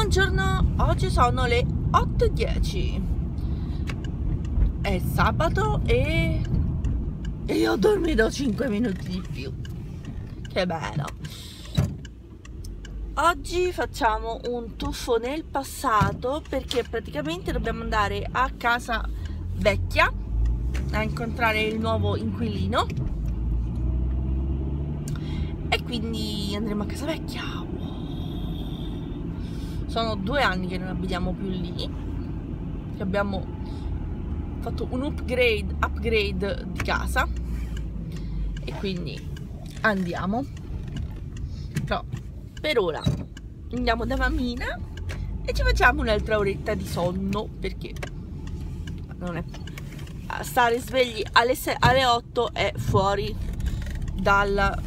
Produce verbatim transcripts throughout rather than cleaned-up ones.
Buongiorno, oggi sono le otto e dieci, è sabato e... e io ho dormito cinque minuti di più, che bello. Oggi facciamo un tuffo nel passato perché praticamente dobbiamo andare a casa vecchia a incontrare il nuovo inquilino e quindi andremo a casa vecchia. Sono due anni che non abitiamo più lì, che abbiamo fatto un upgrade, upgrade di casa e quindi andiamo. Però per ora andiamo da mammina e ci facciamo un'altra oretta di sonno perché non è... stare svegli alle, alle otto è fuori dal...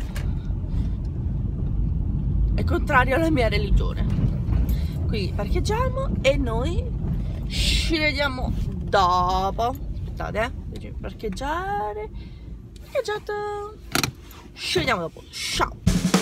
è contrario alla mia religione. Quindi parcheggiamo e noi ci vediamo dopo. Aspettate, eh, parcheggiare, parcheggiato, ci vediamo dopo. Ciao.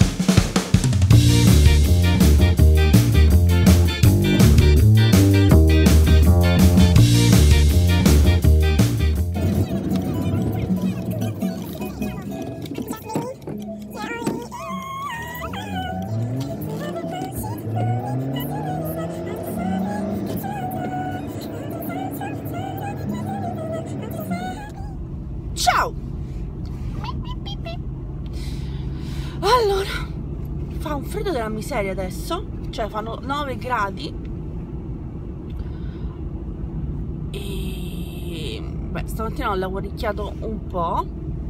Ciao! Allora, fa un freddo della miseria adesso, cioè fanno nove gradi e beh, stamattina ho lavoricchiato un po',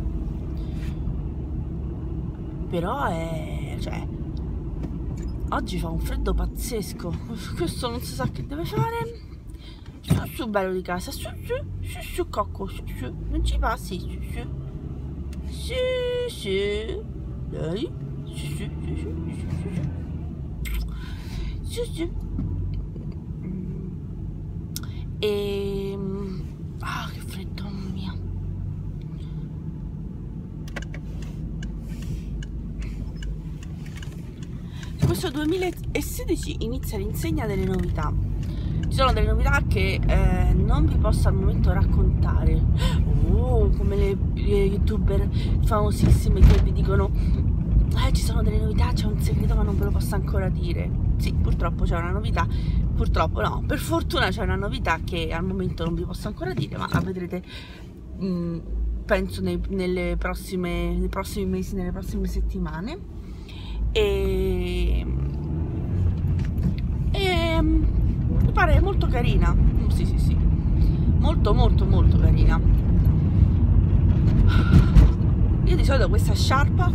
però è, cioè, oggi fa un freddo pazzesco, questo non si sa che deve fare. Su su bello di casa, su su su su cocco, su su, non ci passi, su su su su, dai, su su su su su su su. E ah, che freddo, mamma mia. Questo duemilasedici inizia l'insegna delle novità. Ci sono delle novità che eh, non vi posso al momento raccontare, oh, come le, le youtuber famosissime che vi dicono eh, ci sono delle novità, c'è un segreto ma non ve lo posso ancora dire. Sì, purtroppo c'è una novità, purtroppo no, per fortuna c'è una novità che al momento non vi posso ancora dire, ma la vedrete mh, penso nei, nelle prossime, nei prossimi mesi, nelle prossime settimane. E... e mi pare molto carina, sì sì sì, molto molto molto carina. Io di solito questa sciarpa,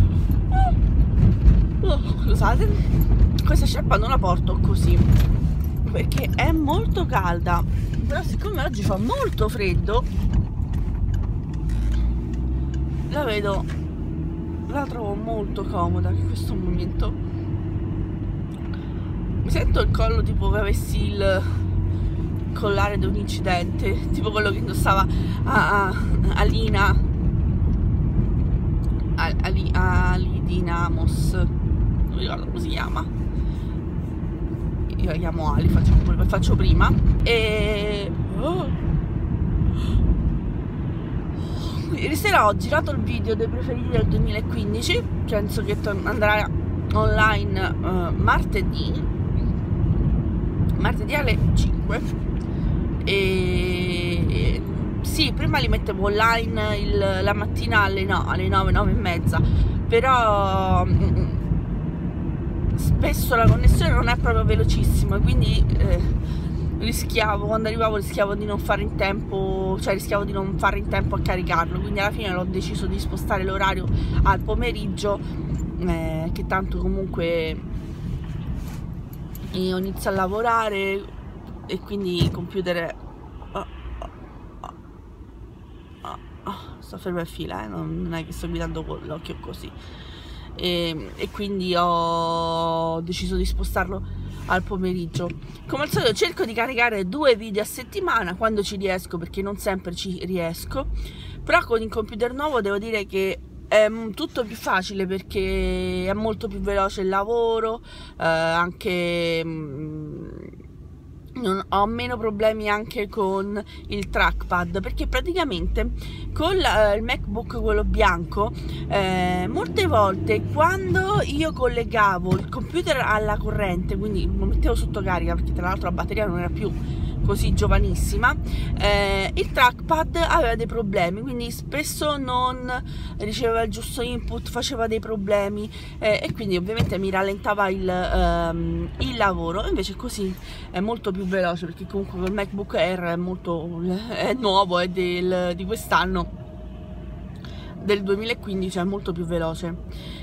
oh, scusate, questa sciarpa non la porto così perché è molto calda, però siccome oggi fa molto freddo la vedo, la trovo molto comoda in questo momento. Mi sento il collo tipo che avessi il collare di un incidente, tipo quello che indossava a, a, Alina a, Ali, a Alidina Amos, non mi ricordo come si chiama, io la chiamo Ali, faccio, faccio prima. E oh. Ieri sera ho girato il video dei preferiti del duemilaquindici, penso che andrà online uh, martedì martedì alle cinque e sì, prima li mettevo online il, la mattina alle, no, alle nove, nove e mezza, però mm, spesso la connessione non è proprio velocissima, quindi eh, rischiavo, quando arrivavo rischiavo di non fare in tempo, cioè rischiavo di non fare in tempo a caricarlo, quindi alla fine l'ho deciso di spostare l'orario al pomeriggio, eh, che tanto comunque io inizio a lavorare e quindi il computer oh, oh, oh, oh, sto fermo a fila, eh? non è che sto guidando con l'occhio così, e, e quindi ho deciso di spostarlo al pomeriggio. Come al solito cerco di caricare due video a settimana quando ci riesco, perché non sempre ci riesco, però con il computer nuovo devo dire che è tutto più facile perché è molto più veloce il lavoro, eh, anche non ho meno problemi anche con il trackpad, perché praticamente con la, il MacBook quello bianco, eh, molte volte quando io collegavo il computer alla corrente, quindi lo mettevo sotto carica, perché tra l'altro la batteria non era più così giovanissima, eh, il trackpad aveva dei problemi, quindi spesso non riceveva il giusto input, faceva dei problemi, eh, e quindi ovviamente mi rallentava il, ehm, il lavoro. Invece così è molto più veloce, perché comunque il MacBook Air è molto è nuovo, è del, di quest'anno, del duemilaquindici, è molto più veloce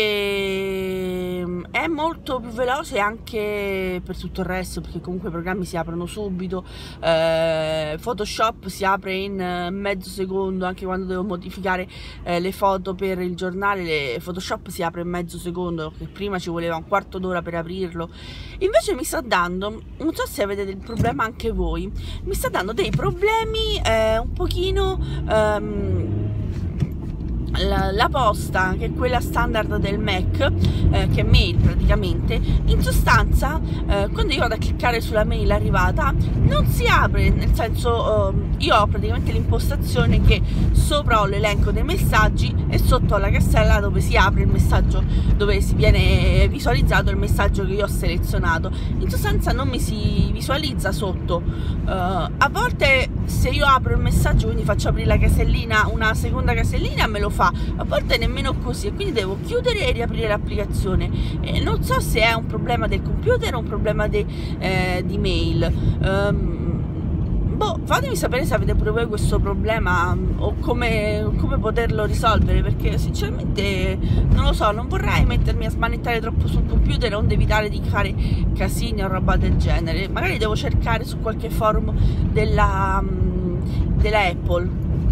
e è molto più veloce anche per tutto il resto, perché comunque i programmi si aprono subito, eh, Photoshop si apre in mezzo secondo, anche quando devo modificare eh, le foto per il giornale, le, Photoshop si apre in mezzo secondo, che prima ci voleva un quarto d'ora per aprirlo. Invece mi sta dando, non so se avete del problema anche voi, mi sta dando dei problemi eh, un pochino ehm, La, la posta, che è quella standard del Mac, eh, che è mail praticamente, in sostanza eh, quando io vado a cliccare sulla mail arrivata non si apre, nel senso eh, io ho praticamente l'impostazione che sopra ho l'elenco dei messaggi e sotto ho la casella dove si apre il messaggio, dove si viene visualizzato il messaggio che io ho selezionato. In sostanza non mi si visualizza sotto, uh, a volte se io apro il messaggio, quindi faccio aprire la casellina, una seconda casellina, me lo fa, a volte nemmeno così, e quindi devo chiudere e riaprire l'applicazione. Eh, non so se è un problema del computer o un problema de, eh, di mail. Um, boh, fatemi sapere se avete pure voi questo problema o come, come poterlo risolvere, perché sinceramente non lo so, non vorrei mettermi a smanettare troppo sul computer onde evitare di fare casini o roba del genere. Magari devo cercare su qualche forum della, della Apple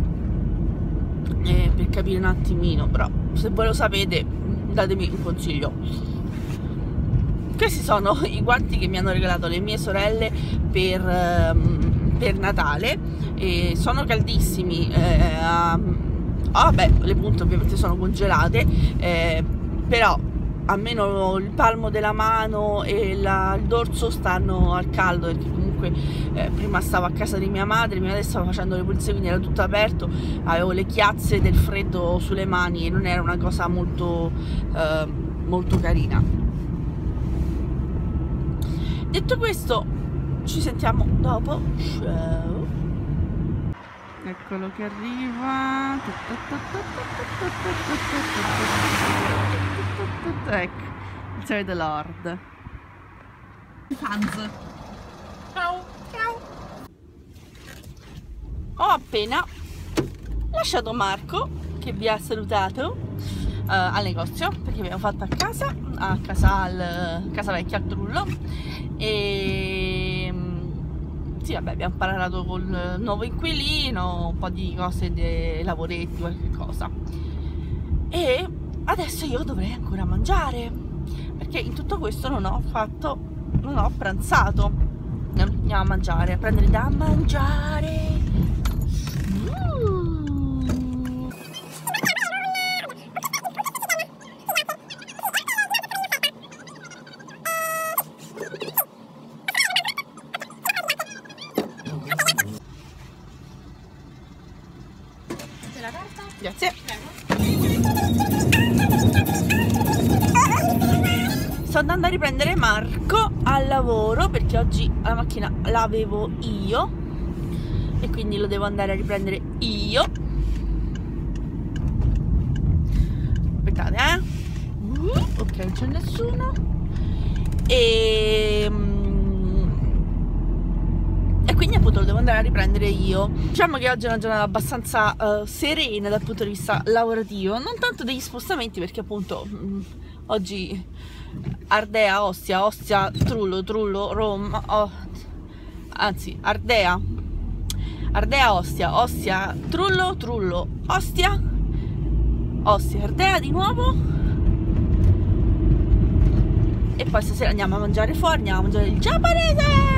eh, per capire un attimino, però se voi lo sapete datemi un consiglio. Questi sono i guanti che mi hanno regalato le mie sorelle per, um, per Natale, e sono caldissimi, eh, um, oh, vabbè, le punte ovviamente sono congelate, eh, però almeno il palmo della mano e la, il dorso stanno al caldo, perché comunque eh, prima stavo a casa di mia madre, mia madre stava facendo le pulizie, quindi era tutto aperto, avevo le chiazze del freddo sulle mani e non era una cosa molto, eh, molto carina. Detto questo, ci sentiamo dopo. Ciao. Eccolo che arriva. Ecco, il solito Lord. Fans. Ciao. Ciao. Ho appena lasciato Marco, che vi ha salutato, uh, al negozio, perché abbiamo fatto a casa, a casa, al, casa vecchia al Trullo. E sì, vabbè, abbiamo parlato col nuovo inquilino, un po' di cose, dei lavoretti, qualche cosa. E adesso io dovrei ancora mangiare, perché in tutto questo non ho fatto, non ho pranzato. Andiamo a mangiare, a prendere da mangiare. Grazie. Sto andando a riprendere Marco al lavoro, perché oggi la macchina l'avevo io e quindi lo devo andare a riprendere io. Aspettate, eh uh, ok, non c'è nessuno. E E quindi appunto lo devo andare a riprendere io. Diciamo che oggi è una giornata abbastanza uh, serena dal punto di vista lavorativo, non tanto degli spostamenti, perché appunto mh, oggi Ardea, Ostia, Ostia, Trullo, Trullo, Roma, oh, anzi Ardea, Ardea, Ostia, Ostia, Trullo, Trullo, Ostia, Ostia, Ardea di nuovo. E poi stasera andiamo a mangiare fuori, andiamo a mangiare il giapponese.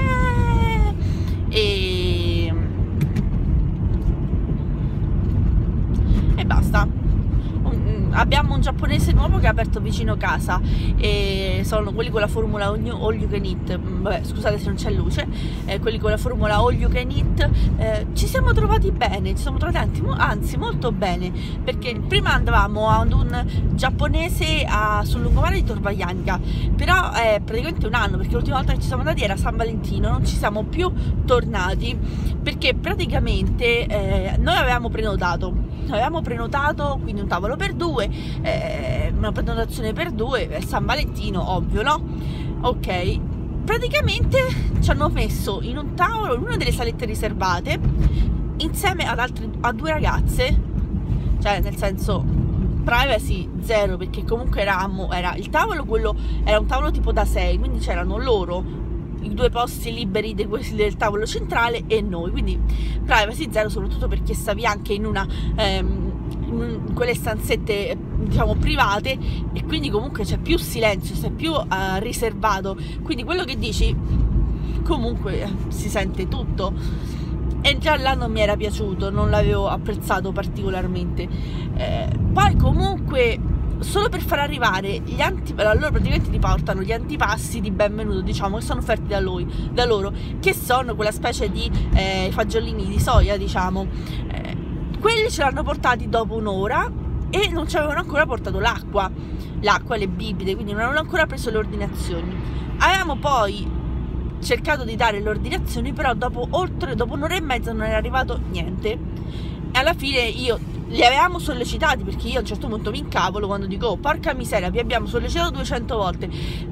E... e basta. abbiamo un giapponese nuovo che ha aperto vicino casa e sono quelli con la formula all you, all you can eat. Vabbè, scusate se non c'è luce, eh, quelli con la formula all you can eat. Eh, ci siamo trovati bene, ci siamo trovati anzi molto bene, perché prima andavamo ad un giapponese a, sul lungomare di Torvaianica, però è praticamente un anno, perché l'ultima volta che ci siamo andati era San Valentino, non ci siamo più tornati perché praticamente eh, noi avevamo prenotato avevamo prenotato quindi un tavolo per due, eh, una prenotazione per due, San Valentino ovvio, no? Ok, praticamente ci hanno messo in un tavolo, in una delle salette riservate, insieme ad altre a due ragazze, cioè nel senso privacy zero, perché comunque eravamo, era il tavolo, quello era un tavolo tipo da sei, quindi c'erano loro, i due posti liberi de, del tavolo centrale e noi, quindi privacy zero, soprattutto perché stavi anche in una ehm, in quelle stanzette diciamo private, e quindi comunque c'è più silenzio, sei più uh, riservato, quindi quello che dici comunque eh, si sente tutto, e già là non mi era piaciuto, non l'avevo apprezzato particolarmente. Eh, poi comunque solo per far arrivare gli antipasti, allora praticamente ti portano gli antipasti di benvenuto, diciamo, che sono offerti da, lui, da loro, che sono quella specie di eh, fagiolini di soia, diciamo. Eh, quelli ce l'hanno portati dopo un'ora e non ci avevano ancora portato l'acqua, l'acqua, le bibite, quindi non avevano ancora preso le ordinazioni. Avevamo poi cercato di dare le ordinazioni, però dopo oltre dopo un'ora e mezza non era arrivato niente, e alla fine io li avevamo sollecitati, perché io a un certo punto mi incavolo quando dico oh, porca miseria, vi abbiamo sollecitato duecento volte,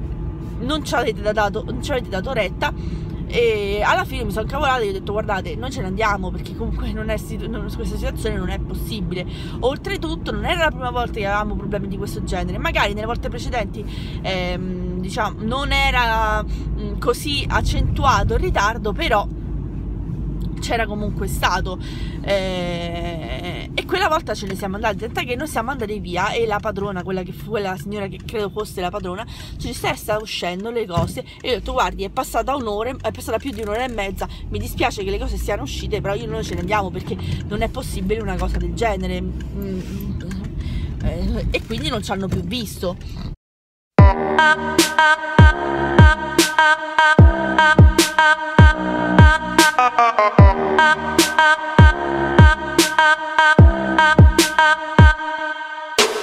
non ci avete dato, non ci avete dato retta, e alla fine mi sono incavolata e ho detto guardate, noi ce ne andiamo, perché comunque non è, non, questa situazione non è possibile. Oltretutto non era la prima volta che avevamo problemi di questo genere, magari nelle volte precedenti ehm, diciamo non era mh, così accentuato il ritardo, però c'era comunque stato, eh, e quella volta ce ne siamo andati, tant'è che noi siamo andati via e la padrona, quella che fu quella signora che credo fosse la padrona, ci disse sta uscendo le cose, e io ho detto guardi, è passata un'ora, è passata più di un'ora e mezza, mi dispiace che le cose siano uscite, però io noi ce ne andiamo, perché non è possibile una cosa del genere. Mm, eh, e quindi non ci hanno più visto.